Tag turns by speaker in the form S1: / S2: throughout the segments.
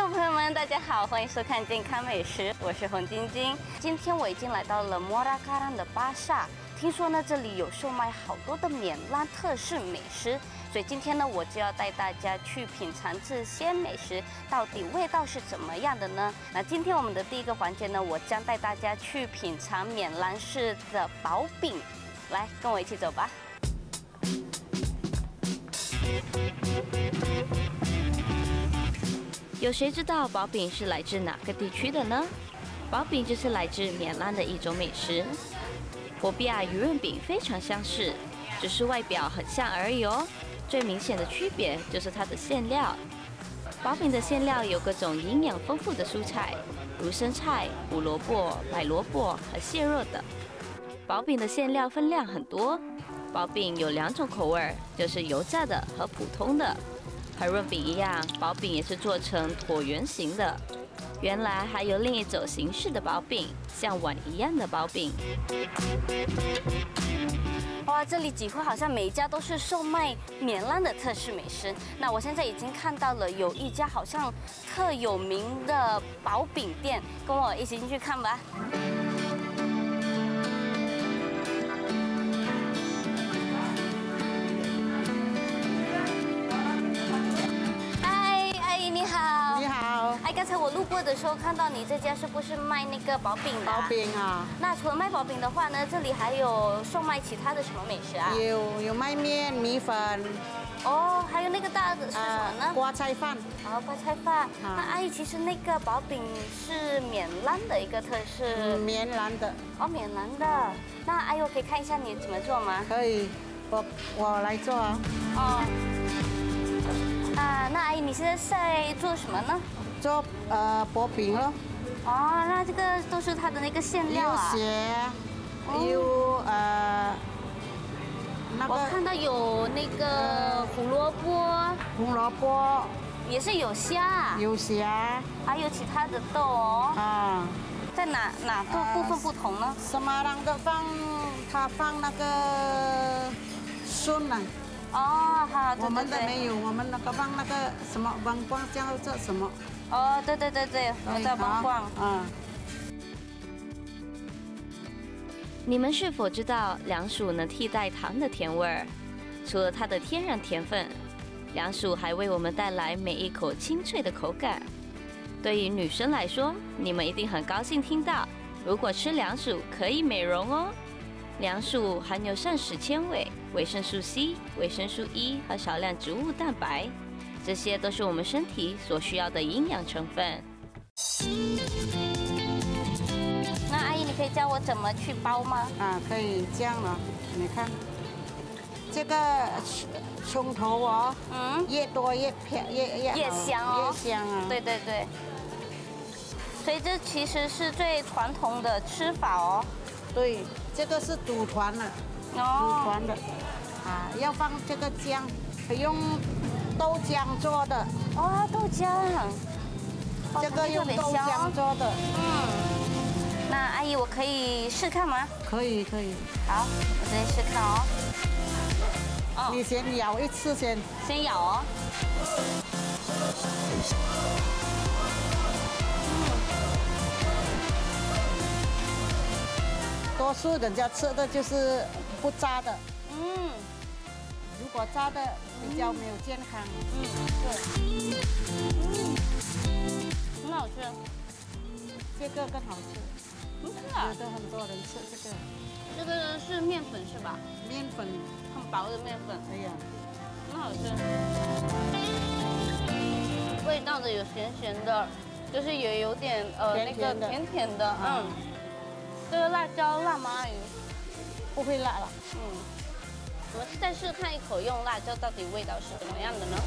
S1: Hello， 朋友们，大家好，欢迎收看健康美食，我是洪晶晶。今天我已经来到了莫拉卡兰的巴萨，听说呢这里有售卖好多的缅兰特式美食，所以今天呢我就要带大家去品尝这些美食，到底味道是怎么样的呢？那今天我们的第一个环节呢，我将带大家去品尝缅兰式的薄饼，来跟我一起走吧。 有谁知道薄饼是来自哪个地区的呢？薄饼就是来自缅兰的一种美食。火比亚鱼润饼非常相似，只是外表很像而已哦。最明显的区别就是它的馅料。薄饼的馅料有各种营养丰富的蔬菜，如生菜、胡萝卜、白萝卜和蟹肉等。薄饼的馅料分量很多。薄饼有2种口味，就是油炸的和普通的。 和润饼一样，薄饼也是做成椭圆形的。原来还有另一种形式的薄饼，像碗一样的薄饼。哇，这里几乎好像每一家都是售卖缅兰的特式美食。那我现在已经看到了有一家好像特有名的薄饼店，跟我一起进去看吧。 哎，刚才我路过的时候看到你这家是不是卖那个薄饼的？
S2: 薄饼啊。那
S1: 除了卖薄饼的话呢，这里还有售卖其他的什么美食啊？
S2: 有卖面、米粉。
S1: 哦，还有那个大的是什么呢？
S2: 瓜菜饭。
S1: 哦，瓜菜饭。那阿姨，其实那个薄饼是缅兰的一个特色。
S2: 缅兰的。哦，
S1: 缅兰的。那阿姨，我可以看一下你怎么做吗？
S2: 可以，我来做啊。哦。
S1: 啊，那阿姨，你现在在做什么呢？
S2: 做薄饼咯。
S1: 哦，那这个都是它的那个馅料啊。
S2: 有蟹，有那个。
S1: 我看到有那个胡萝卜。
S2: 胡萝卜。
S1: 也是有虾。有
S2: 虾。
S1: 还有其他的豆哦。啊。在哪个部分不同呢
S2: ？Semarang的它放那个笋啊。
S1: 哦，好，
S2: 我们的没有，我们那个放那个什么王冠叫做什么？
S1: 哦，对，我叫王冠。嗯。你们是否知道凉薯能替代糖的甜味儿？除了它的天然甜分，凉薯还为我们带来每一口清脆的口感。对于女生来说，你们一定很高兴听到，如果吃凉薯可以美容哦。 凉薯含有膳食纤维、维生素 C、维生素 E 和少量植物蛋白，这些都是我们身体所需要的营养成分。那阿姨，你可以教我怎么去包吗？
S2: 啊，可以这样了。你看，这个葱头哦，越多越
S1: 香哦，
S2: 越香啊。
S1: 对。所以这其实是最传统的吃法哦。
S2: 对。 这个是组团的，组团的，啊，要放这个姜，用豆浆做的。
S1: 哦，豆浆，
S2: 这个用豆浆做的。
S1: 那阿姨，我可以试看吗？
S2: 可以。
S1: 好，我直接试看哦。
S2: 哦，你先咬一次先。
S1: 先咬哦。
S2: 多数人家吃的就是不炸的，如果炸的比较没有健康，
S1: 对，很好吃，
S2: 这个更好吃，有的很多人吃这个，
S1: 这个是面粉是吧？
S2: 面粉，
S1: 很薄的面粉，
S2: 哎呀，
S1: 很好吃，味道的有咸咸的，就是也有点那个甜的，这个辣椒辣吗？阿姨？
S2: 不会辣了。
S1: 我们再试看一口用辣椒到底味道是怎么样的呢？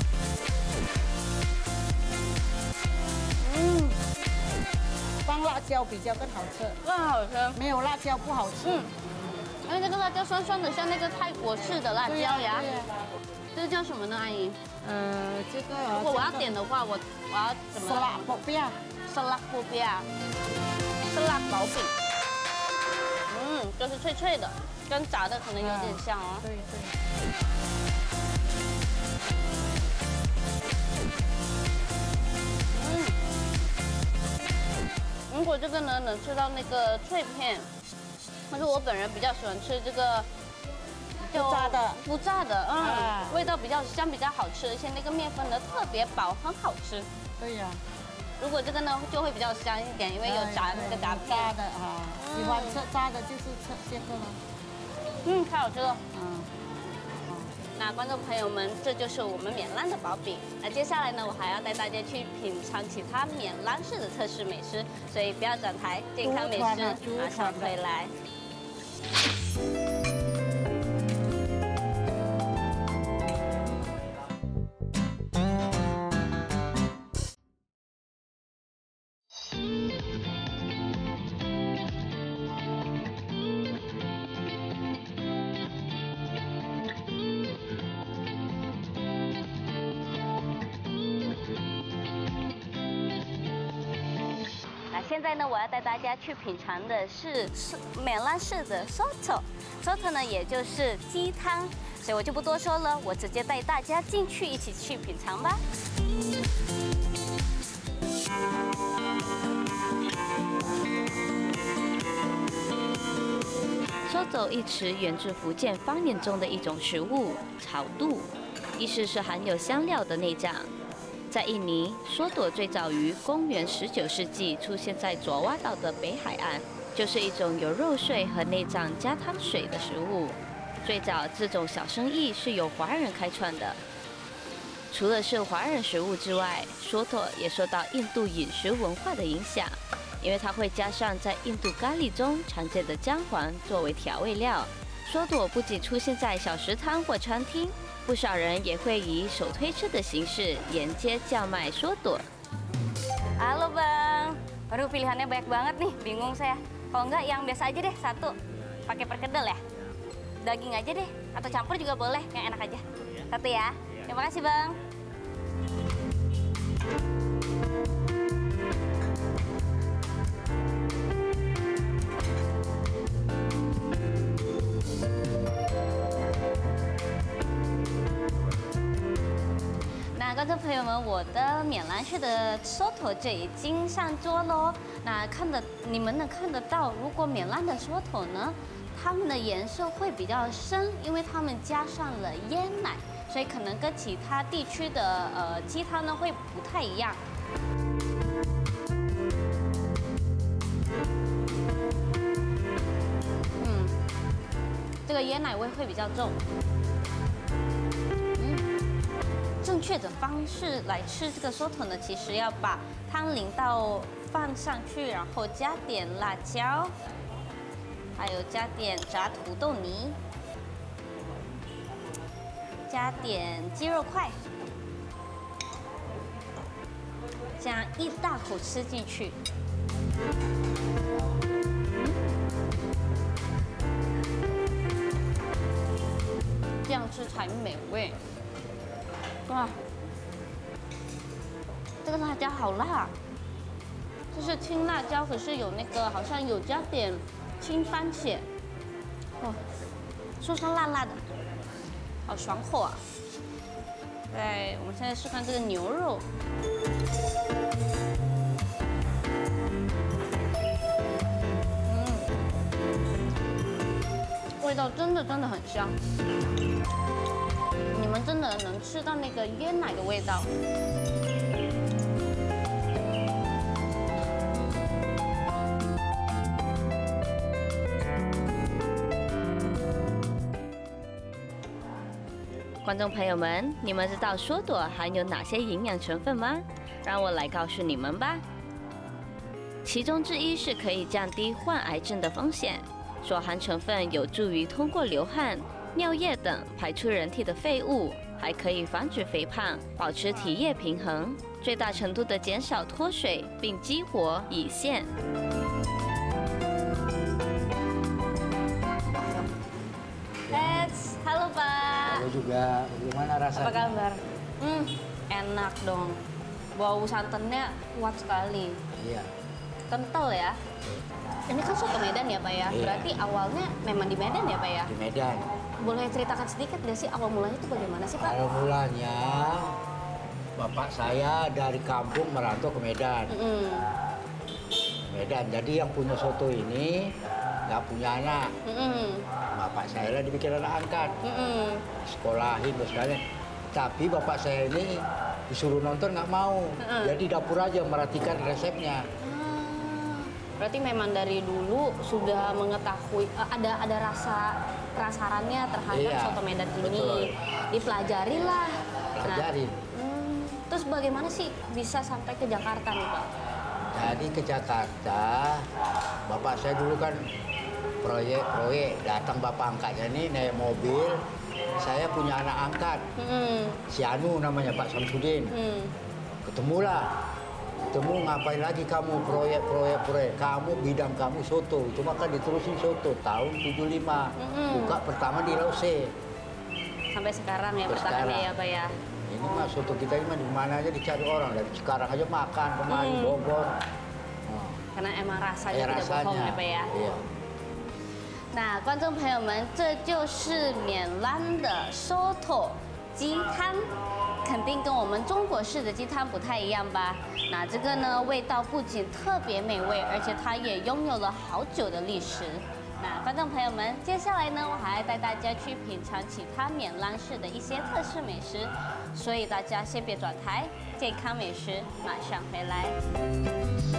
S2: 放辣椒比较更好吃。
S1: 更好吃。没
S2: 有辣椒不好吃。
S1: 因为这个辣椒酸酸的，像那个泰国式的辣椒呀。这个叫什么呢，阿姨？
S2: 这个。
S1: 如果我要点的话，我要怎么？
S2: 沙拉薄饼。
S1: 沙拉薄饼。沙拉薄饼。就是脆脆的，跟炸的可能有点像哦。
S2: 对。
S3: 果这个呢能吃到那个脆片，但是我本人比较喜欢吃这个不炸的，味道比较香，比较好吃，而且那个面粉呢特别薄，很好吃。
S2: 对呀。
S3: 如果这个呢就会比较香一点，因为有炸那个炸片。
S2: 炸的啊，喜欢吃炸的就是吃这个了。
S3: 太好吃了。那观众朋友们，这就是我们缅兰的薄饼。那接下来呢，我还要带大家去品尝其他缅兰市的特色美食，所以不要转台，健康美食马上回来。现在呢，我要带大家去品尝的是缅兰市的 soto 呢，也就是鸡汤，所以我就不多说了，我直接带大家进去一起去品尝吧。
S1: soto 一词源自福建方言中的一种食物炒肚，意思是含有香料的内脏。在印尼，梭朵最早于公元19世纪出现在爪哇岛的北海岸，就是一种有肉碎和内脏加汤水的食物。最早这种小生意是由华人开创的。除了是华人食物之外，梭朵也受到印度饮食文化的影响，因为它会加上在印度咖喱中常见的姜黄作为调味料。梭朵不仅出现在小食摊或餐厅，不少人也会以手推车的形式沿街叫卖梭朵。
S3: Halo Bang, waduh pilihannya banyak banget nih, bingung saya. Kalau enggak yang biasa aja deh, satu pakai perkedel ya. Daging aja deh, atau campur juga boleh, yang enak aja. Satu ya. Terima kasih Bang.那观众朋友们，我的缅兰市的 soto 就已经上桌喽。那你们能看得到，如果缅兰的 soto 呢，它们的颜色会比较深，因为它们加上了椰奶，所以可能跟其他地区的鸡汤呢会不太一样。这个椰奶味会比较重。正确的方式来吃这个 soto 呢，其实要把汤淋到放上去，然后加点辣椒，还有加点炸土豆泥，加点鸡肉块，这样一大口吃进去。这样吃才美味。哇，这个辣椒好辣，就是青辣椒，可是有那个好像有加点青番茄，哦，酸酸辣辣的，好爽口啊！对，我们现在试看这个牛肉，味道真的很香。你们真的能吃到那个椰奶的味道。
S1: 观众朋友们，你们知道梭朵含有哪些营养成分吗？让我来告诉你们吧。其中之一是可以降低患癌症的风险，所含成分有助于通过流汗、尿液等排出人体的废物，还可以防止肥胖，保持体液平衡，最大程度的减少脱水，并激活胰腺。
S3: Halo Pak.
S4: Halo juga. Bagaimana rasanya?
S3: Apa kabar? Enak dong. Bau santannya kuat sekali.
S4: Iya.
S3: Kental ya. Ini kan soto Medan ya Pak ya?
S4: Iya.
S3: Berarti awalnya memang di Medan ya Pak ya?
S4: Di Medan.
S3: Boleh ceritakan sedikit nggak sih awal mulanya itu bagaimana sih Pak?
S4: Awal mulanya bapak saya dari kampung merantau ke Medan. Medan. Jadi yang punya soto ini nggak punya anak. Bapak saya lah dibikin anak angkat. Sekolahin terus sekalian. Tapi bapak saya ini disuruh nonton nggak mau. Jadi dapur aja merhatikan resepnya.
S3: Berarti memang dari dulu sudah mengetahui ada rasa penasarannya terhadap soto Medan ini.
S4: Betul.
S3: Dipelajari lah.
S4: Pelajari.
S3: Terus bagaimana sih bisa sampai ke Jakarta nih Pak?
S4: Jadi ke Jakarta, bapak saya dulu kan proyek datang bapak angkatnya nih naik mobil. Saya punya anak angkat, si Anu namanya Pak Samsudin. Ketemulah. Ketemu ngapain lagi kamu proyek. Kamu bidang kamu soto. Itu maka diterusin soto tahun 75. Buka pertama di Lause.
S3: Sampai sekarang ya bertahannya ya Pak ya.
S4: Ini mah soto kita ini mah di mana aja dicari orang. Dari sekarang aja makan kemari Bogor.
S3: Karena emang rasanya tidak bohong ya Pak ya.
S4: Iya.
S3: 那观众朋友们，这就是缅兰的收头鸡汤。 肯定跟我们中国式的鸡汤不太一样吧？那这个呢，味道不仅特别美味，而且它也拥有了好久的历史。那观众朋友们，接下来呢，我还要带大家去品尝其他缅兰市的一些特色美食，所以大家先别转台，健康美食马上回来。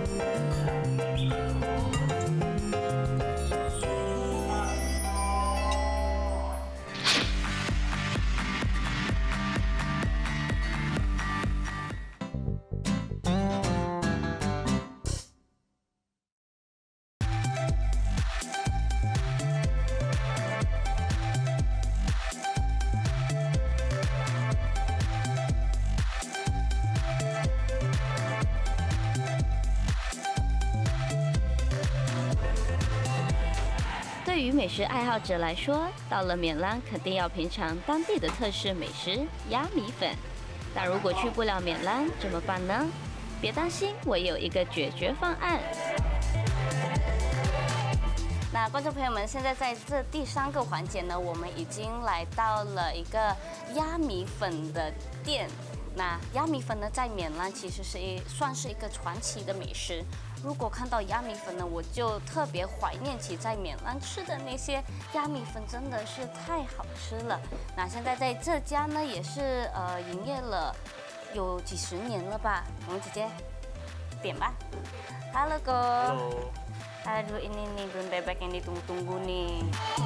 S1: 对于美食爱好者来说，到了缅兰肯定要品尝当地的特色美食鸭米粉。但如果去不了缅兰怎么办呢？别担心，我有一个解决方案。
S3: 那观众朋友们，现在在这第3个环节呢，我们已经来到了一个鸭米粉的店。那鸭米粉呢，在缅兰其实算是一个传奇的美食。 如果看到鸭米粉呢，我就特别怀念起在缅兰吃的那些鸭米粉，真的是太好吃了。那现在在这家呢，也是营业了有几10年了吧？我们直接点吧。Halo Ko.
S5: Halo.
S3: Aduh ini nih bihun bebek yang ditunggu-tunggu nih.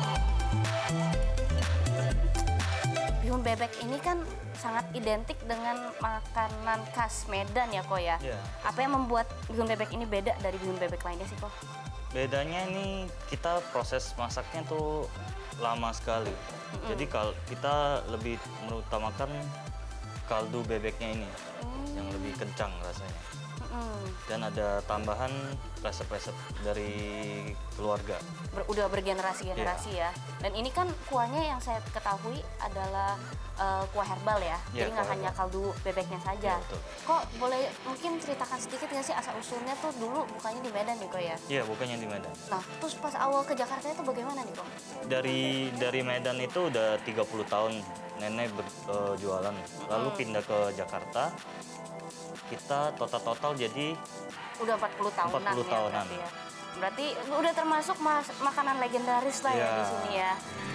S3: Bihun bebek ini kan sangat identik dengan makanan khas Medan ya Ko ya?
S5: Iya.
S3: Apa yang membuat bihun bebek ini beda dari bihun bebek lainnya sih Ko?
S5: Bedanya ini kita proses masaknya tuh lama sekali. Jadi kalau kita lebih mengutamakan kaldu bebeknya ini yang lebih kencang rasanya. Dan ada tambahan resep-resep dari keluarga.
S3: Udah bergenerasi-generasi ya. Dan ini kan kuahnya yang saya ketahui adalah kuah herbal ya. Jadi nggak hanya kaldu bebeknya saja.
S5: Ya, betul.
S3: Kok boleh mungkin ceritakan sedikit nggak sih asal-usulnya tuh dulu bukannya di Medan nih Ko ya?
S5: Iya, bukannya di Medan.
S3: Nah, terus pas awal ke Jakarta itu bagaimana nih Ko?
S5: Dari Medan itu udah 30 tahun nenek berjualan. Lalu pindah ke Jakarta. Kita total jadi
S3: udah 40 tahunan
S5: 40 tahunan.
S3: Ya, berarti udah termasuk makanan legendaris lah ya di sini ya.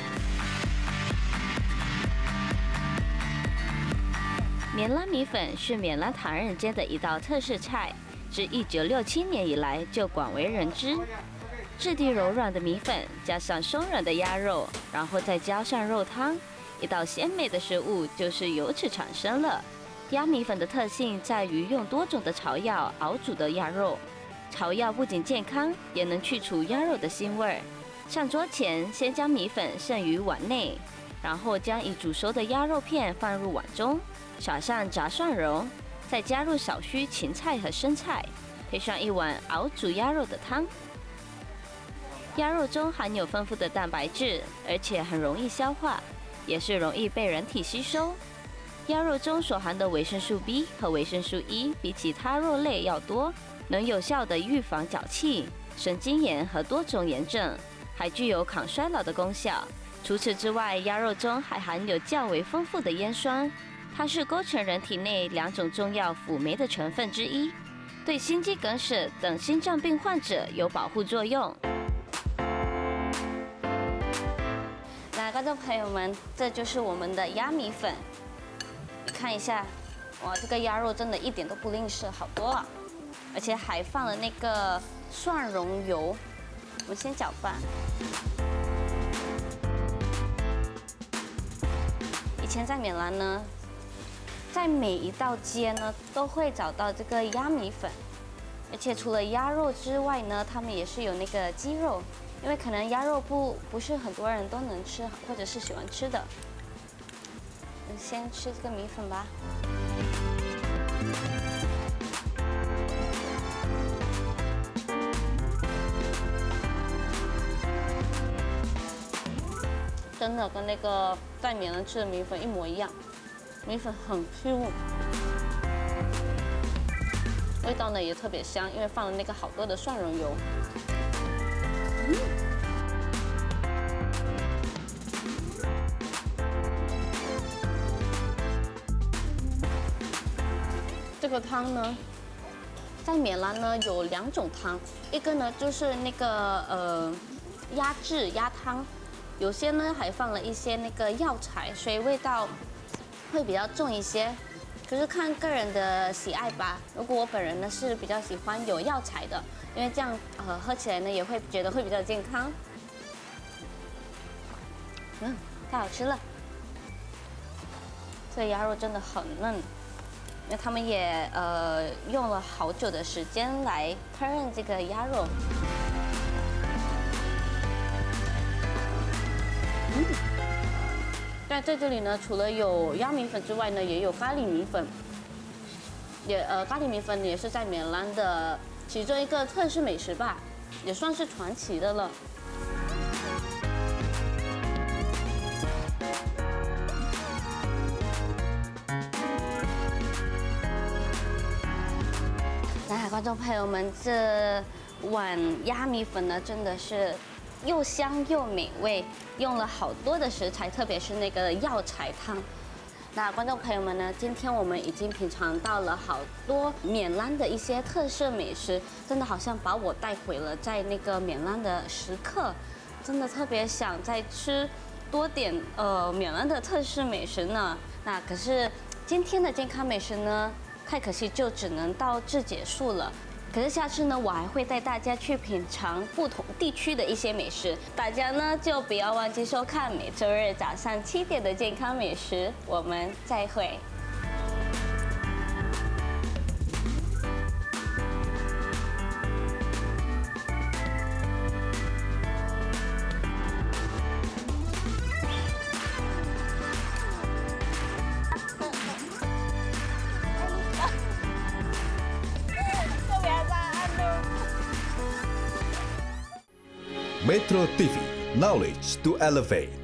S1: 缅兰米粉是缅兰唐人街的一道特色菜，自1967年以来就广为人知。质地柔软的米粉加上松软的鸭肉，然后再加上肉汤，一道鲜美的食物就是由此产生了。 鸭米粉的特性在于用多种的草药熬煮的鸭肉，草药不仅健康，也能去除鸭肉的腥味儿。上桌前，先将米粉盛于碗内，然后将已煮熟的鸭肉片放入碗中，撒上炸蒜蓉，再加入少许芹菜和生菜，配上一碗熬煮鸭肉的汤。鸭肉中含有丰富的蛋白质，而且很容易消化，也是容易被人体吸收。 鸭肉中所含的维生素 B 和维生素 E 比其他肉类要多，能有效地预防脚气、神经炎和多种炎症，还具有抗衰老的功效。除此之外，鸭肉中还含有较为丰富的烟酸，它是构成人体内2种重要辅酶的成分之一。 对心肌梗塞等心脏病患者有保护作用。
S3: 那观众朋友们，这就是我们的鸭米粉，你看一下，哇，这个鸭肉真的一点都不吝啬，好多啊！而且还放了那个蒜蓉油。我们先搅拌。以前在缅兰呢，在每一道街呢都会找到这个鸭米粉，而且除了鸭肉之外呢，他们也是有那个鸡肉，因为可能鸭肉不是很多人都能吃，或者是喜欢吃的。我们先吃这个米粉吧。真的跟那个在缅兰吃的米粉一模一样，米粉很 Q， 味道呢也特别香，因为放了那个好多的蒜蓉油。这个汤呢，在缅兰呢有2种汤，一个呢就是那个鸭汁鸭汤。有些呢还放了一些那个药材，所以味道会比较重一些。可是看个人的喜爱吧。如果我本人呢是比较喜欢有药材的，因为这样喝起来呢也会觉得会比较健康。太好吃了！这个鸭肉真的很嫩，因为他们也用了好久的时间来烹饪这个鸭肉。在这里呢，除了有鸭米粉之外呢，也有咖喱米粉。咖喱米粉也是在缅兰的其中一个特色美食吧，也算是传奇的了。那观众朋友们，这碗鸭米粉呢，真的是又香又美味，用了好多的食材，特别是那个药材汤。那观众朋友们呢，今天我们已经品尝到了好多缅兰的一些特色美食，真的好像把我带回了在那个缅兰的时刻，真的特别想再吃多点缅兰的特色美食呢。那可是今天的健康美食呢，太可惜就只能到这结束了。可是下次呢，我还会带大家去品尝不同地区的一些美食，大家呢就不要忘记收看每周日早上7点的健康美食，我们再会。
S6: Metro TV, knowledge to elevate.